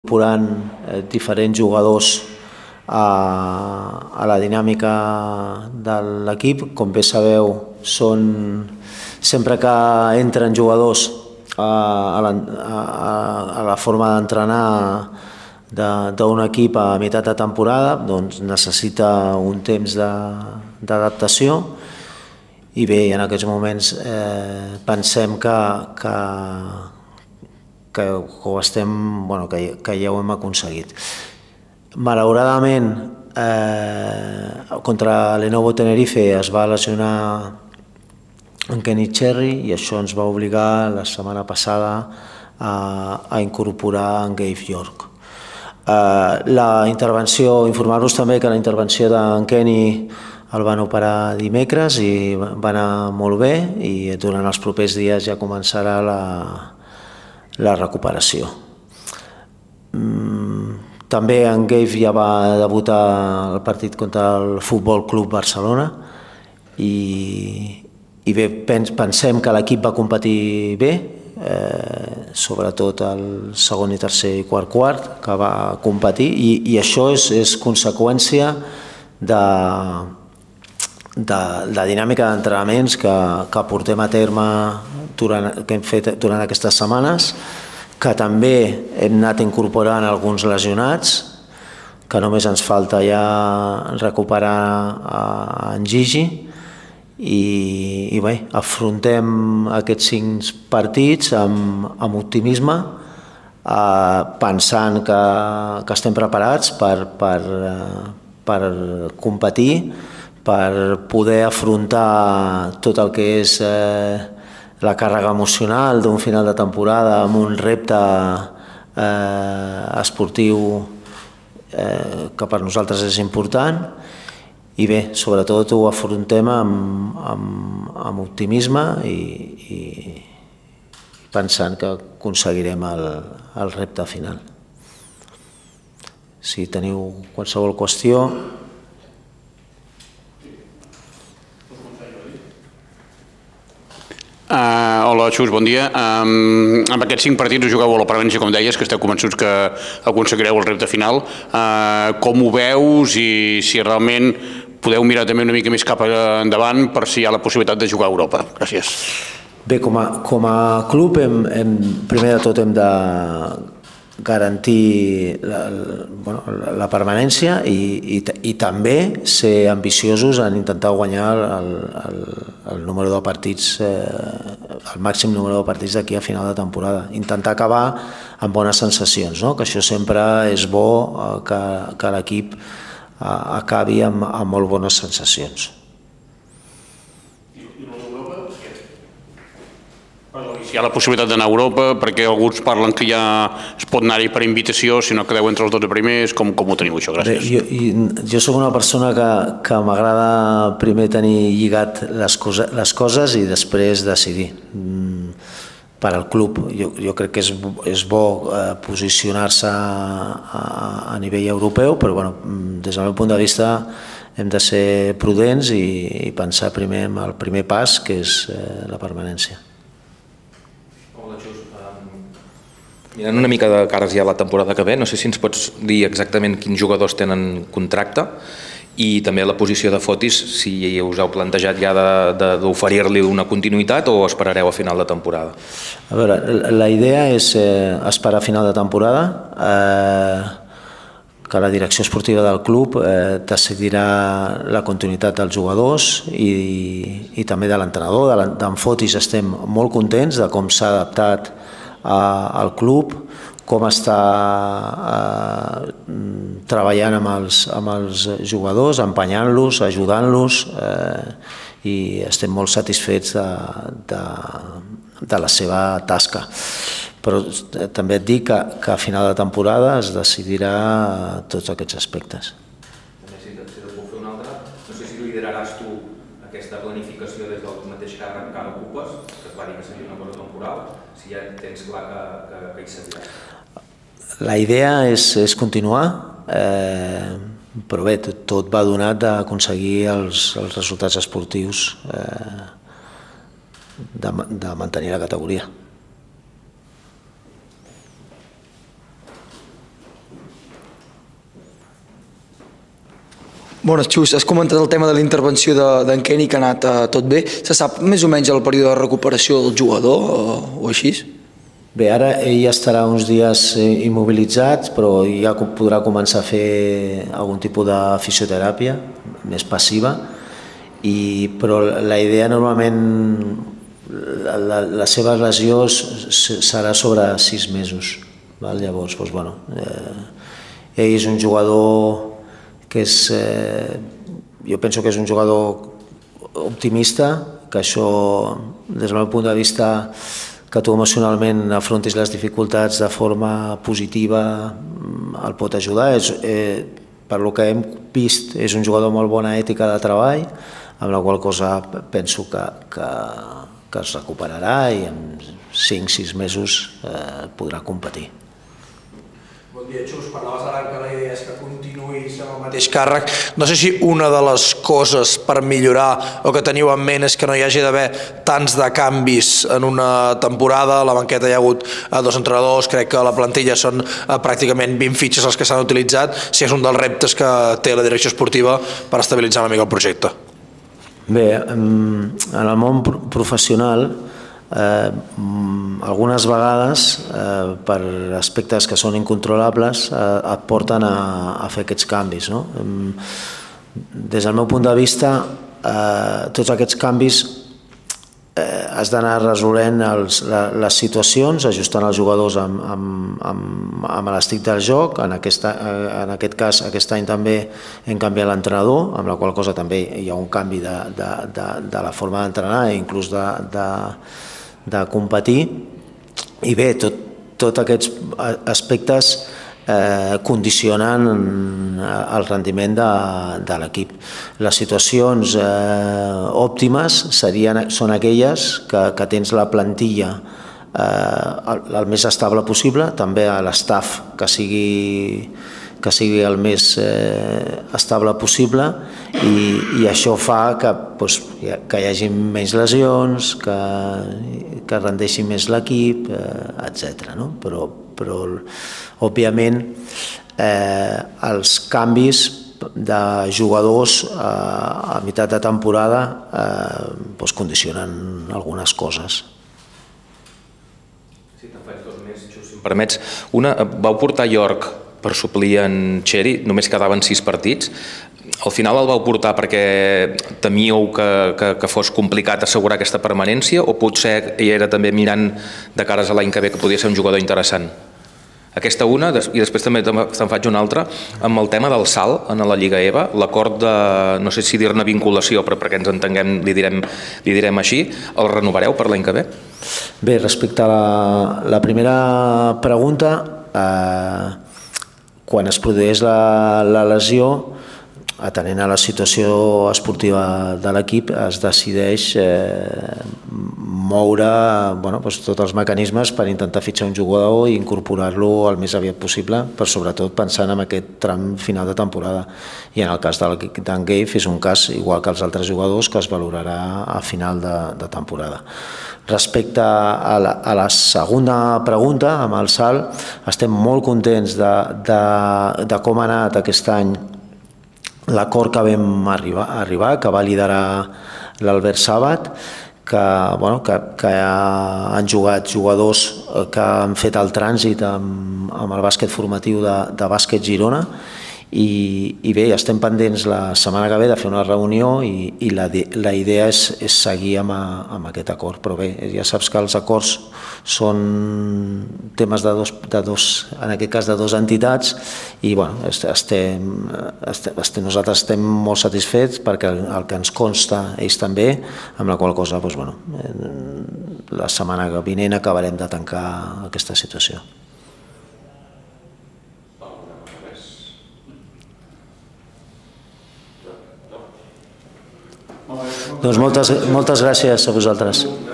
incorporant diferents jugadors a la dinàmica de l'equip. Com bé sabeu, sempre que entren jugadors a la forma d'entrenar d'un equip a meitat de temporada, doncs necessita un temps d'adaptació i bé, en aquests moments pensem que ja ho hem aconseguit. Malauradament, contra Lenovo Tenerife es va lesionar en Kenny Cherry i això ens va obligar la setmana passada a incorporar en Gabe York. Informar-vos també que la intervenció d'en Kenny el van operar dimecres i va anar molt bé i durant els propers dies ja començarà la recuperació. També en Gabe ja va debutar el partit contra el Futbol Club Barcelona i bé, pensem que l'equip va competir bé, sobretot el segon i tercer i quart que va competir i això és conseqüència de la dinàmica d'entrenaments que portem a terme que hem fet durant aquestes setmanes, que també hem anat incorporant alguns lesionats, que només ens falta ja recuperar en Gigi i bé, afrontem aquests 5 partits amb optimisme, pensant que estem preparats per competir, per poder afrontar tot el que és la càrrega emocional d'un final de temporada amb un repte esportiu que per nosaltres és important i bé, sobretot ho afrontem amb optimisme i pensant que aconseguirem el repte final. Si teniu qualsevol qüestió... Hola, Xus, bon dia. Amb aquests 5 partits us jugueu a la permanència, com deies, que esteu convençuts que aconseguireu el repte final. Com ho veus i si realment podeu mirar també una mica més cap endavant per si hi ha la possibilitat de jugar a Europa? Gràcies. Bé, com a club, primer de tot hem de garantir la permanència i també ser ambiciosos en intentar guanyar el número de partits, el màxim número de partits d'aquí a final de temporada. Intentar acabar amb bones sensacions, que això sempre és bo que l'equip acabi amb molt bones sensacions. Si hi ha la possibilitat d'anar a Europa, perquè alguns parlen que ja es pot anar-hi per invitació, si no quedeu entre els 12 primers, com ho teniu això? Gràcies. Jo soc una persona que m'agrada primer tenir lligat les coses i després decidir. Per al club jo crec que és bo posicionar-se a nivell europeu, però des del meu punt de vista hem de ser prudents i pensar primer en el primer pas, que és la permanència. Mirant una mica de cares ja a la temporada que ve, no sé si ens pots dir exactament quins jugadors tenen contracte i també la posició de Fotis, si us heu plantejat ja d'oferir-li una continuïtat o esperareu a final de temporada? A veure, la idea és esperar a final de temporada, que la direcció esportiva del club decidirà la continuïtat dels jugadors i també de l'entrenador. D'en Fotis estem molt contents de com s'ha adaptat al club, com està treballant amb els jugadors, empenyant-los, ajudant-los i estem molt satisfets de la seva tasca. Però també et dic que a final de temporada es decidirà tots aquests aspectes. Si et puc fer una altra, no sé si lideraràs tu aquesta planificació des del mateix càrrec que ara ocupes, que es va dir que seria una cosa temporal, si ja tens clar que hi seguiràs. La idea és continuar, però bé, tot va donat d'aconseguir els resultats esportius de mantenir la categoria. Bones, Xus, has comentat el tema de la intervenció d'en Kenny, que ha anat tot bé. Se sap més o menys el període de recuperació del jugador o així? Bé, ara ell estarà uns dies immobilitzat, però ja podrà començar a fer algun tipus de fisioteràpia més passiva, però la idea normalment, la seva lesió serà sobre 6 mesos. Llavors, ell és un jugador que jo penso que és un jugador optimista, que això, des del meu punt de vista, que tu emocionalment afrontis les dificultats de forma positiva, el pot ajudar. Per lo que hem vist, és un jugador amb molt bona ètica de treball, amb la qual cosa penso que es recuperarà i en 5-6 mesos podrà competir. Bon dia, Xus. Parlaves ara que la idea és que continuïs amb el mateix càrrec. No sé si una de les coses per millorar o que teniu en ment és que no hi hagi d'haver tants de canvis en una temporada. A la banqueta hi ha hagut 2 entrenadors, crec que a la plantilla són pràcticament 20 fitxes els que s'han utilitzat. Si és un dels reptes que té la direcció esportiva per estabilitzar una mica el projecte. Bé, en el món professional, algunes vegades, per aspectes que són incontrolables, et porten a fer aquests canvis. Des del meu punt de vista, tots aquests canvis has d'anar resolent les situacions, ajustant els jugadors amb l'estic del joc. En aquest cas, aquest any també hem canviat l'entrenador, amb la qual cosa també hi ha un canvi de la forma d'entrenar i inclús de competir. I bé, tots aquests aspectes condicionen el rendiment de l'equip. Les situacions òptimes són aquelles que tens la plantilla el més estable possible, també a l'estaf que sigui el més estable possible, i això fa que hi hagi menys lesions, que rendeixi més l'equip, etc. Però òbviament els canvis de jugadors a meitat de temporada condicionen algunes coses. Sí, te'n faig 2 més, Xus, si em permets. Una, vau portar York per suplir en Xeri, només quedaven 6 partits. Al final el vau portar perquè temíeu que fos complicat assegurar aquesta permanència, o potser ell era també mirant de cares a l'any que ve que podia ser un jugador interessant? Aquesta una, i després també te'n faig una altra, amb el tema del salt en la Lliga EVA, l'acord de, no sé si dir-ne vinculació, però perquè ens entenguem li direm així, el renovareu per l'any que ve? Bé, respecte a la primera pregunta, quan es produeix la lesió, atenent a la situació esportiva de l'equip, es decideix moure tots els mecanismes per intentar fitxar un jugador i incorporar-lo el més aviat possible, però sobretot pensant en aquest tram final de temporada. I en el cas d'en Gave és un cas igual que els altres jugadors, que es valorarà a final de temporada. Respecte a la segona pregunta, amb el salt, estem molt contents de com ha anat aquest any l'acord que vam arribar, que va liderar l'Albert Sàbat, que han jugat jugadors que han fet el trànsit amb el bàsquet formatiu de Bàsquet Girona, i bé, estem pendents la setmana que ve de fer una reunió i la idea és seguir amb aquest acord. Però bé, ja saps que els acords són temes en aquest cas de 2 entitats, i nosaltres estem molt satisfets perquè el que ens consta ells també, amb la qual cosa la setmana vinent acabarem de tancar aquesta situació. Doncs moltes gràcies a vosaltres.